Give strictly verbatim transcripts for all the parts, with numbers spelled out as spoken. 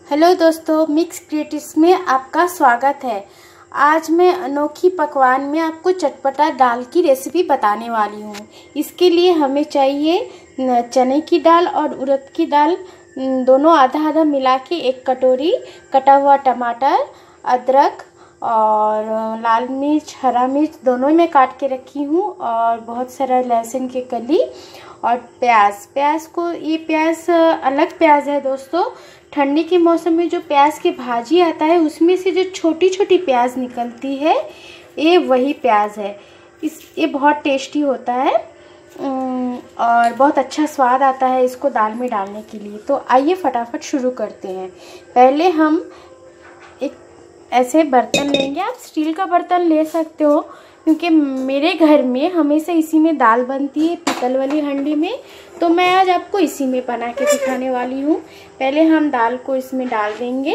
Hello दोस्तों, mix creatives में आपका स्वागत है। आज मैं अनोखी पकवान में आपको चटपटा दाल की रेसिपी बताने वाली हूँ। इसके लिए हमें चाहिए चने की दाल और उड़द की दाल, दोनों आधा आधा मिला के एक कटोरी, कटा हुआ टमाटर, अदरक और लाल मिर्च, हरा मिर्च दोनों में काट के रखी हूँ, और बहुत सारा लहसुन की कली और प्याज। प्याज को ये प्याज अलग प्याज है दोस्तों। ठंडी के मौसम में जो प्याज की भाजी आता है उसमें से जो छोटी छोटी प्याज निकलती है, ये वही प्याज है। इस ये बहुत टेस्टी होता है और बहुत अच्छा स्वाद आता है इसको दाल में डालने के लिए। तो आइए फटाफट शुरू करते हैं। पहले हम एक ऐसे बर्तन लेंगे, आप स्टील का बर्तन ले सकते हो, क्योंकि मेरे घर में हमेशा इसी में दाल बनती है, पीतल वाली हंडी में। तो मैं आज आपको इसी में बना के दिखाने वाली हूँ। पहले हम दाल को इसमें डाल देंगे।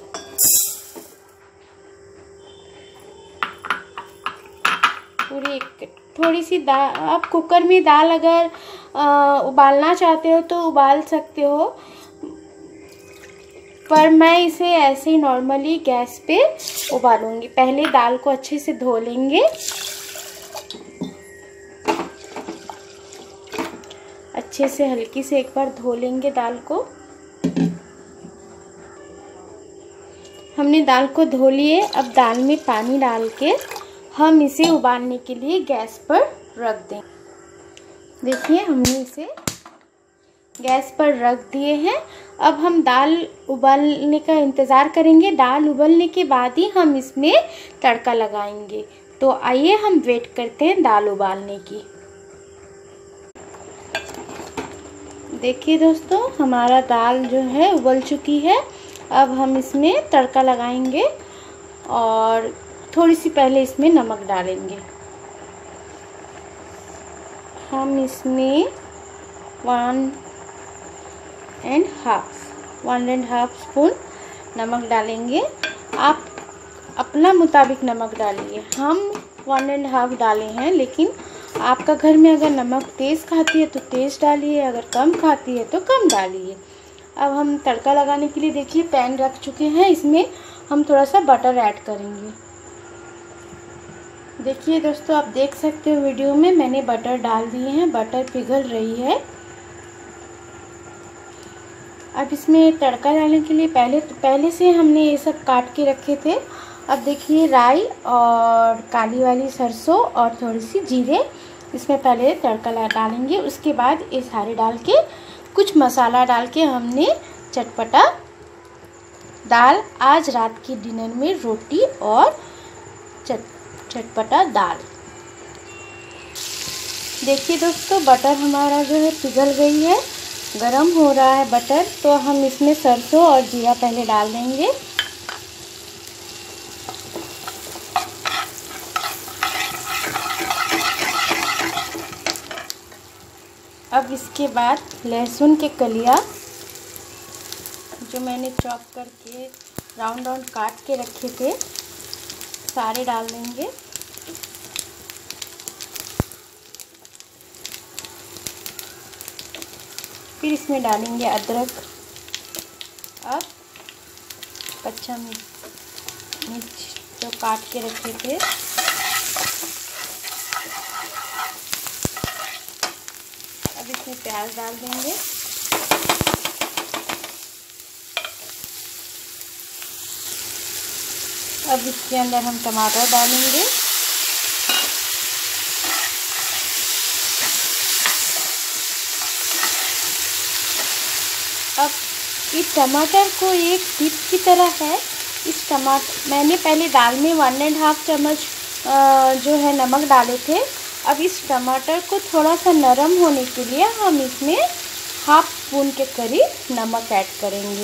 पूरी थोड़ी सी दाल, आप कुकर में दाल अगर आ, उबालना चाहते हो तो उबाल सकते हो, पर मैं इसे ऐसे ही नॉर्मली गैस पे उबालूंगी। पहले दाल को अच्छे से धो लेंगे, अच्छे से हल्की से एक बार धो लेंगे दाल को। हमने दाल को धो लिए। अब दाल में पानी डाल के हम इसे उबालने के लिए गैस पर रख दें। देखिए, हमने इसे गैस पर रख दिए हैं। अब हम दाल उबालने का इंतज़ार करेंगे। दाल उबलने के बाद ही हम इसमें तड़का लगाएंगे। तो आइए हम वेट करते हैं दाल उबालने की। देखिए दोस्तों, हमारा दाल जो है उबल चुकी है। अब हम इसमें तड़का लगाएंगे और थोड़ी सी पहले इसमें नमक डालेंगे। हम इसमें one and half one and half spoon नमक डालेंगे। आप अपना मुताबिक नमक डालिए। हम वन एंड हाफ डाले हैं, लेकिन आपका घर में अगर नमक तेज़ खाती है तो तेज़ डालिए, अगर कम खाती है तो कम डालिए। अब हम तड़का लगाने के लिए देखिए पैन रख चुके हैं। इसमें हम थोड़ा सा बटर ऐड करेंगे। देखिए दोस्तों, आप देख सकते हो वीडियो में मैंने बटर डाल दिए हैं, बटर पिघल रही है। अब इसमें तड़का डालने के लिए पहले तो पहले से हमने ये सब काट के रखे थे। अब देखिए राई और काली वाली सरसों और थोड़ी सी जीरे इसमें पहले तड़का डालेंगे। उसके बाद ये सारे डाल के कुछ मसाला डाल के हमने चटपटा दाल, आज रात की डिनर में रोटी और चट चटपटा दाल। देखिए दोस्तों, बटर हमारा जो है पिघल गई है, गरम हो रहा है बटर। तो हम इसमें सरसों और जीरा पहले डाल देंगे। अब इसके बाद लहसुन के कलियाँ जो मैंने चॉप करके राउंड राउंड काट के रखे थे, सारे डाल देंगे। फिर इसमें डालेंगे अदरक, अब कच्चा मिर्च जो काट के रखे थे, अब इसमें प्याज डाल देंगे। अब इसके अंदर हम टमाटर डालेंगे। अब इस टमाटर को एक डिप की तरह है। इस टमाटर मैंने पहले दाल में वन एंड हाफ चम्मच जो है नमक डाले थे। अब इस टमाटर को थोड़ा सा नरम होने के लिए हम इसमें हाफ स्पून के करीब नमक ऐड करेंगे।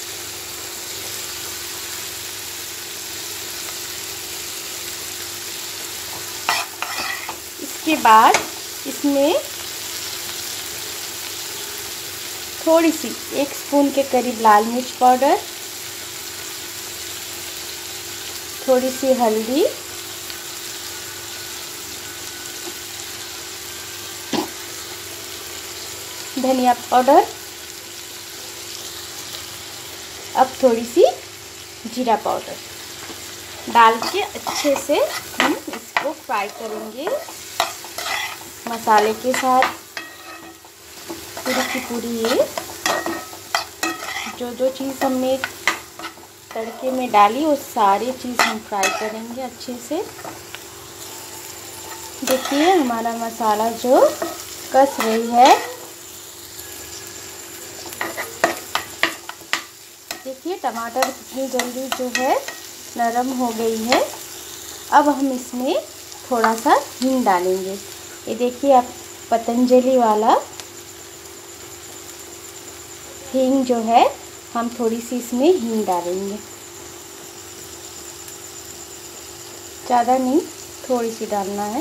इसके बाद इसमें थोड़ी सी एक स्पून के करीब लाल मिर्च पाउडर, थोड़ी सी हल्दी, धनिया पाउडर, अब थोड़ी सी जीरा पाउडर डाल के अच्छे से हम इसको फ्राई करेंगे मसाले के साथ। पूरी की पूरी ये जो जो चीज़ हमने तड़के में डाली वो सारी चीज़ हम फ्राई करेंगे अच्छे से। देखिए हमारा मसाला जो कस रही है, देखिए टमाटर कितनी जल्दी जो है नरम हो गई है। अब हम इसमें थोड़ा सा हींग डालेंगे। ये देखिए आप पतंजलि वाला हींग जो है, हम थोड़ी सी इसमें हींग डालेंगे, ज़्यादा नहीं, थोड़ी सी डालना है।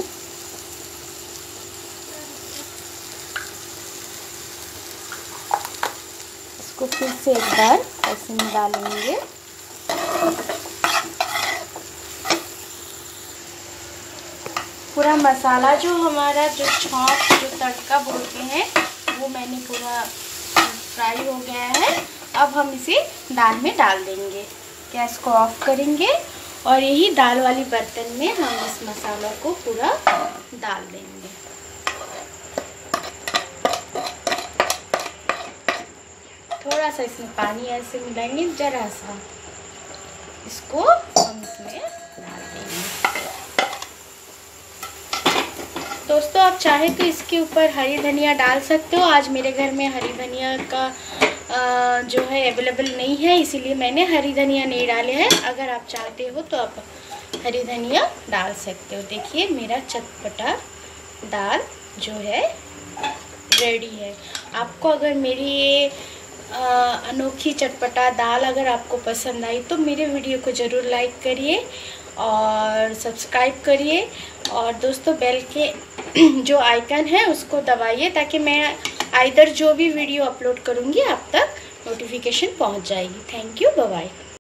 इसको फिर से एक बार ऐसे में डालेंगे। पूरा मसाला जो हमारा जो छौंक जो तड़का बोलते हैं वो मैंने पूरा फ्राई हो गया है। अब हम इसे दाल में डाल देंगे। गैस को ऑफ करेंगे और यही दाल वाली बर्तन में हम इस मसाला को पूरा डाल देंगे। थोड़ा सा इसमें पानी ऐसे मिलाएंगे, जरा सा इसको हम इसमें डाल देंगे। दोस्तों आप चाहे तो इसके ऊपर हरी धनिया डाल सकते हो। आज मेरे घर में हरी धनिया का आ, जो है अवेलेबल नहीं है, इसीलिए मैंने हरी धनिया नहीं डाले हैं। अगर आप चाहते हो तो आप हरी धनिया डाल सकते हो। देखिए मेरा चटपटा दाल जो है रेडी है। आपको अगर मेरी ये अनोखी चटपटा दाल अगर आपको पसंद आई तो मेरे वीडियो को ज़रूर लाइक करिए और सब्सक्राइब करिए। और दोस्तों बेल के जो आइकन है उसको दबाइए ताकि मैं आइदर जो भी वीडियो अपलोड करूँगी आप तक नोटिफिकेशन पहुँच जाएगी। Thank you, bye bye.